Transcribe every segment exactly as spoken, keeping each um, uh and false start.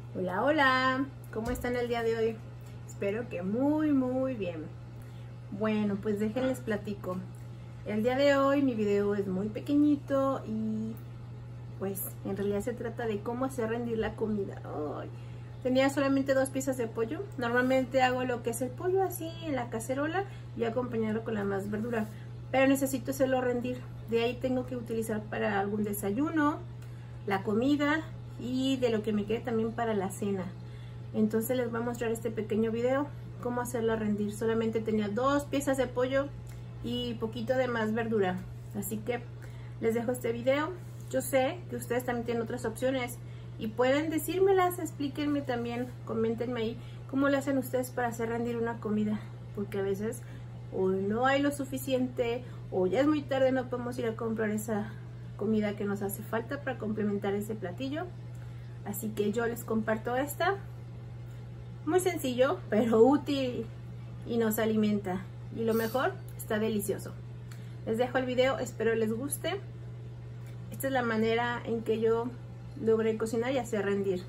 Hola, hola, ¿cómo están el día de hoy? Espero que muy, muy bien. Bueno, pues déjenles platico. El día de hoy mi video es muy pequeñito y pues en realidad se trata de cómo hacer rendir la comida. Ay, tenía solamente dos piezas de pollo. Normalmente hago lo que es el pollo así en la cacerola y acompañarlo con la más verdura. Pero necesito hacerlo rendir. De ahí tengo que utilizar para algún desayuno, la comida y de lo que me quede también para la cena. Entonces les voy a mostrar este pequeño video cómo hacerla rendir. Solamente tenía dos piezas de pollo y poquito de más verdura, así que les dejo este video. Yo sé que ustedes también tienen otras opciones y pueden decírmelas, explíquenme también, coméntenme ahí cómo lo hacen ustedes para hacer rendir una comida, porque a veces o no hay lo suficiente o ya es muy tarde, no podemos ir a comprar esa comida que nos hace falta para complementar ese platillo. Así que yo les comparto esta, muy sencillo pero útil y nos alimenta, y lo mejor, está delicioso. Les dejo el video, espero les guste. Esta es la manera en que yo logré cocinar y hacer rendir.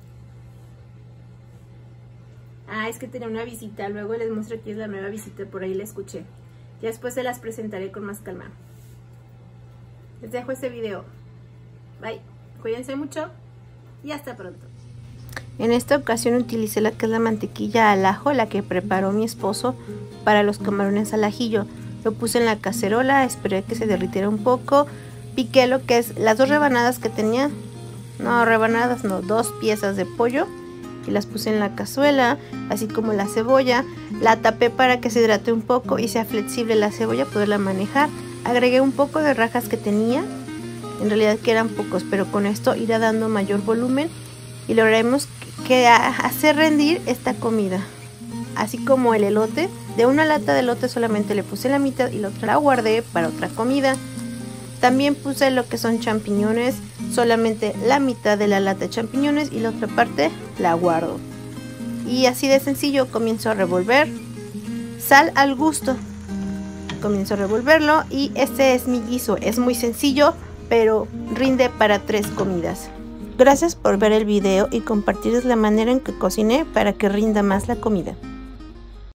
Ah, es que tenía una visita, luego les muestro aquí es la nueva visita, por ahí la escuché. Ya después se las presentaré con más calma. Les dejo este video. Bye, cuídense mucho y hasta pronto. En esta ocasión utilicé la que es la mantequilla al ajo, la que preparó mi esposo para los camarones al ajillo. Lo puse en la cacerola, esperé que se derritiera un poco, piqué lo que es las dos rebanadas que tenía, no rebanadas, no, dos piezas de pollo, y las puse en la cazuela, así como la cebolla. La tapé para que se hidrate un poco y sea flexible la cebolla, poderla manejar. Agregué un poco de rajas que tenía, en realidad que eran pocos, pero con esto irá dando mayor volumen y lograremos que hacer rendir esta comida. Así como el elote, de una lata de elote solamente le puse la mitad y la otra la guardé para otra comida. También puse lo que son champiñones, solamente la mitad de la lata de champiñones y la otra parte la guardo. Y así de sencillo comienzo a revolver. Sal al gusto. Comienzo a revolverlo y este es mi guiso. Es muy sencillo, pero rinde para tres comidas. Gracias por ver el video y compartir la manera en que cociné para que rinda más la comida.